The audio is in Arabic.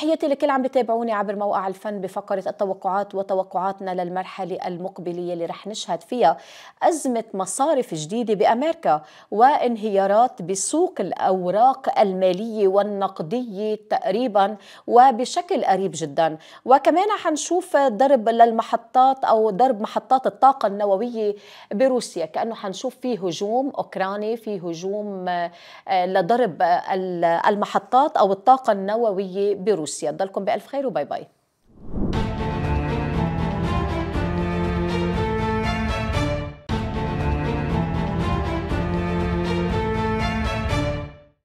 تحياتي لكل عم بتابعوني عبر موقع الفن بفقرة التوقعات وتوقعاتنا للمرحلة المقبلة اللي رح نشهد فيها أزمة مصارف جديدة بأمريكا وانهيارات بسوق الأوراق المالية والنقدية تقريبا وبشكل قريب جدا. وكمان حنشوف ضرب للمحطات أو ضرب محطات الطاقة النووية بروسيا، كأنه حنشوف فيه هجوم أوكراني، فيه هجوم لضرب المحطات أو الطاقة النووية بروسيا. ضلكم بألف خير وباي باي.